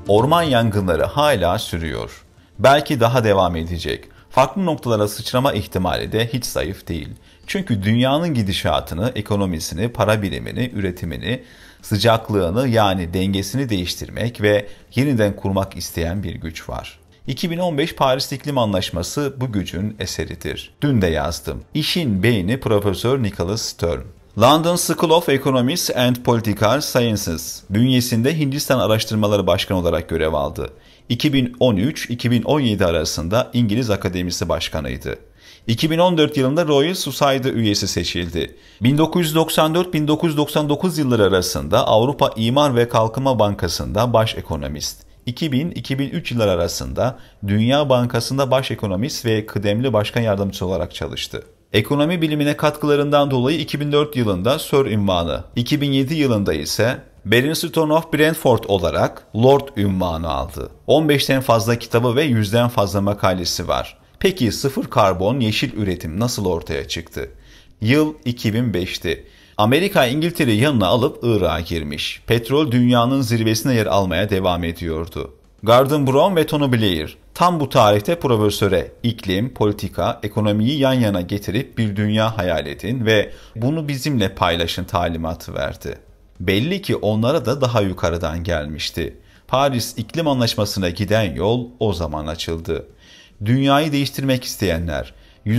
Orman yangınları hala sürüyor. Belki daha devam edecek. Farklı noktalara sıçrama ihtimali de hiç zayıf değil. Çünkü dünyanın gidişatını, ekonomisini, para birimini, üretimini, sıcaklığını yani dengesini değiştirmek ve yeniden kurmak isteyen bir güç var. 2015 Paris İklim Anlaşması bu gücün eseridir. Dün de yazdım. İşin beyni Profesör Nicholas Stern. London School of Economics and Political Sciences bünyesinde Hindistan Araştırmaları Başkanı olarak görev aldı. 2013-2017 arasında İngiliz Akademisi Başkanıydı. 2014 yılında Royal Society üyesi seçildi. 1994-1999 yılları arasında Avrupa İmar ve Kalkınma Bankası'nda baş ekonomist. 2000-2003 yılları arasında Dünya Bankası'nda baş ekonomist ve kıdemli başkan yardımcısı olarak çalıştı. Ekonomi bilimine katkılarından dolayı 2004 yılında Sir unvanı, 2007 yılında ise Barrington of Brentford olarak Lord unvanı aldı. 15'ten fazla kitabı ve 100'den fazla makalesi var. Peki sıfır karbon yeşil üretim nasıl ortaya çıktı? Yıl 2005'ti. Amerika İngiltere'yi yanına alıp Irak'a girmiş. Petrol dünyanın zirvesine yer almaya devam ediyordu. Gordon Brown ve Tony Blair tam bu tarihte profesöre iklim, politika, ekonomiyi yan yana getirip bir dünya hayal edin ve bunu bizimle paylaşın talimatı verdi. Belli ki onlara da daha yukarıdan gelmişti. Paris İklim Anlaşması'na giden yol o zaman açıldı. Dünyayı değiştirmek isteyenler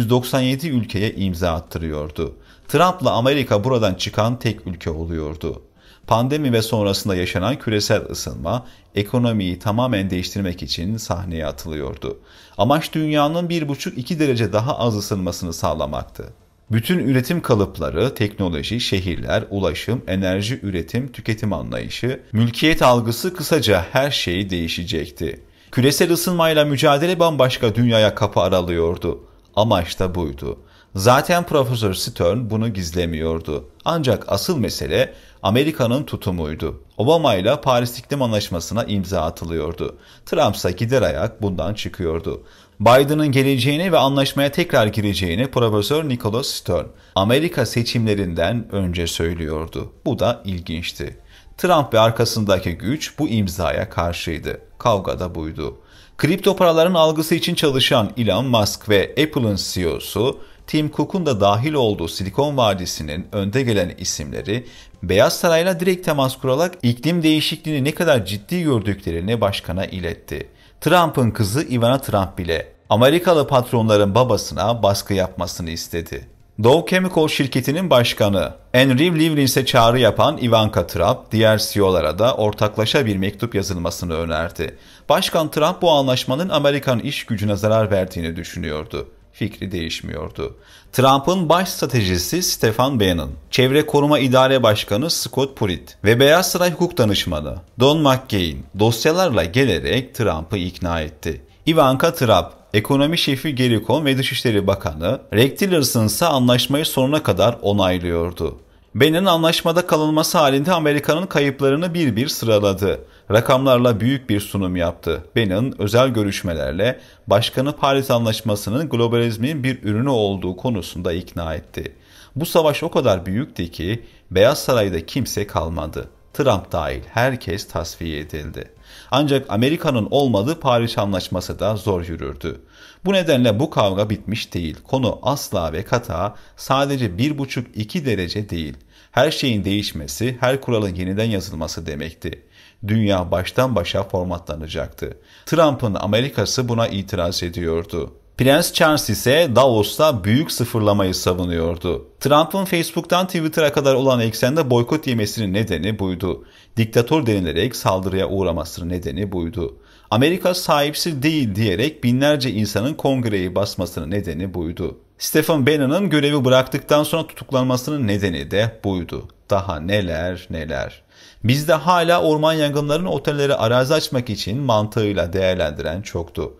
197 ülkeye imza attırıyordu. Trump'la Amerika buradan çıkan tek ülke oluyordu. Pandemi ve sonrasında yaşanan küresel ısınma ekonomiyi tamamen değiştirmek için sahneye atılıyordu. Amaç dünyanın 1,5-2 derece daha az ısınmasını sağlamaktı. Bütün üretim kalıpları, teknoloji, şehirler, ulaşım, enerji üretim, tüketim anlayışı, mülkiyet algısı kısaca her şey değişecekti. Küresel ısınmayla mücadele bambaşka dünyaya kapı aralıyordu. Amaç da buydu. Zaten Profesör Stern bunu gizlemiyordu. Ancak asıl mesele Amerika'nın tutumuydu. Obama ile Paris İklim Anlaşması'na imza atılıyordu. Trump ise gider ayak bundan çıkıyordu. Biden'ın geleceğini ve anlaşmaya tekrar gireceğini Profesör Nicholas Stern Amerika seçimlerinden önce söylüyordu. Bu da ilginçti. Trump ve arkasındaki güç bu imzaya karşıydı. Kavga da buydu. Kripto paraların algısı için çalışan Elon Musk ve Apple'ın CEO'su Tim Cook'un da dahil olduğu Silikon Vadisi'nin önde gelen isimleri Beyaz Saray'la direkt temas kurarak iklim değişikliğini ne kadar ciddi gördüklerini başkana iletti. Trump'ın kızı Ivana Trump bile Amerikalı patronların babasına baskı yapmasını istedi. Dow Chemical şirketinin başkanı Henry Leibniz'e çağrı yapan Ivanka Trump, diğer CEO'lara da ortaklaşa bir mektup yazılmasını önerdi. Başkan Trump bu anlaşmanın Amerikan iş gücüne zarar verdiğini düşünüyordu. Fikri değişmiyordu. Trump'ın baş stratejisi Stephen Bannon, Çevre Koruma İdare Başkanı Scott Pruitt ve Beyaz Saray Hukuk Danışmanı Don McGahn dosyalarla gelerek Trump'ı ikna etti. Ivanka Trump, Ekonomi Şefi Gary Cohn ve Dışişleri Bakanı Rex Tillerson ise anlaşmayı sonuna kadar onaylıyordu. Bannon anlaşmada kalınması halinde Amerika'nın kayıplarını bir bir sıraladı. Rakamlarla büyük bir sunum yaptı. Bannon özel görüşmelerle başkanı Paris Anlaşması'nın globalizmin bir ürünü olduğu konusunda ikna etti. Bu savaş o kadar büyüktü ki Beyaz Saray'da kimse kalmadı. Trump dahil herkes tasfiye edildi. Ancak Amerika'nın olmadığı Paris Anlaşması da zor yürürdü. Bu nedenle bu kavga bitmiş değil. Konu asla ve kata sadece 1,5-2 derece değil. Her şeyin değişmesi, her kuralın yeniden yazılması demekti. Dünya baştan başa formatlanacaktı. Trump'ın Amerika'sı buna itiraz ediyordu. Prens Charles ise Davos'ta büyük sıfırlamayı savunuyordu. Trump'ın Facebook'tan Twitter'a kadar olan eksende boykot yemesinin nedeni buydu. Diktatör denilerek saldırıya uğramasının nedeni buydu. Amerika sahipsiz değil diyerek binlerce insanın kongreyi basmasının nedeni buydu. Stephen Bannon'ın görevi bıraktıktan sonra tutuklanmasının nedeni de buydu. Daha neler neler. Bizde hala orman yangınlarını otellere arazi açmak için mantığıyla değerlendiren çoktu.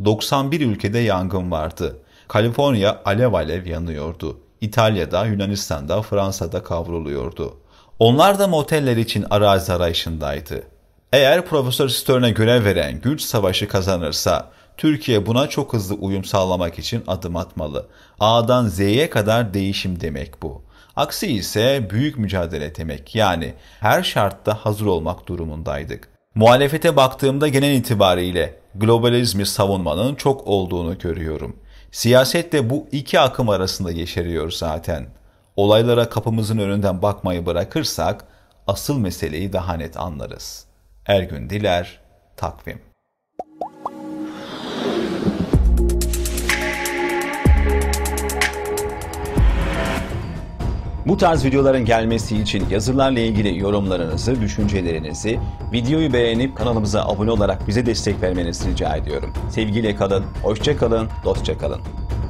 91 ülkede yangın vardı. Kaliforniya alev alev yanıyordu. İtalya'da, Yunanistan'da, Fransa'da kavruluyordu. Onlar da moteller için arazi arayışındaydı. Eğer Profesör Stern'e görev veren güç savaşı kazanırsa, Türkiye buna çok hızlı uyum sağlamak için adım atmalı. A'dan Z'ye kadar değişim demek bu. Aksi ise büyük mücadele demek, yani her şartta hazır olmak durumundaydık. Muhalefete baktığımda genel itibariyle globalizmi savunmanın çok olduğunu görüyorum. Siyaset de bu iki akım arasında yeşeriyor zaten. Olaylara kapımızın önünden bakmayı bırakırsak asıl meseleyi daha net anlarız. Ergün Diler, Takvim. Bu tarz videoların gelmesi için yazılarla ilgili yorumlarınızı, düşüncelerinizi, videoyu beğenip kanalımıza abone olarak bize destek vermenizi rica ediyorum. Sevgiyle kalın, hoşça kalın, dostça kalın.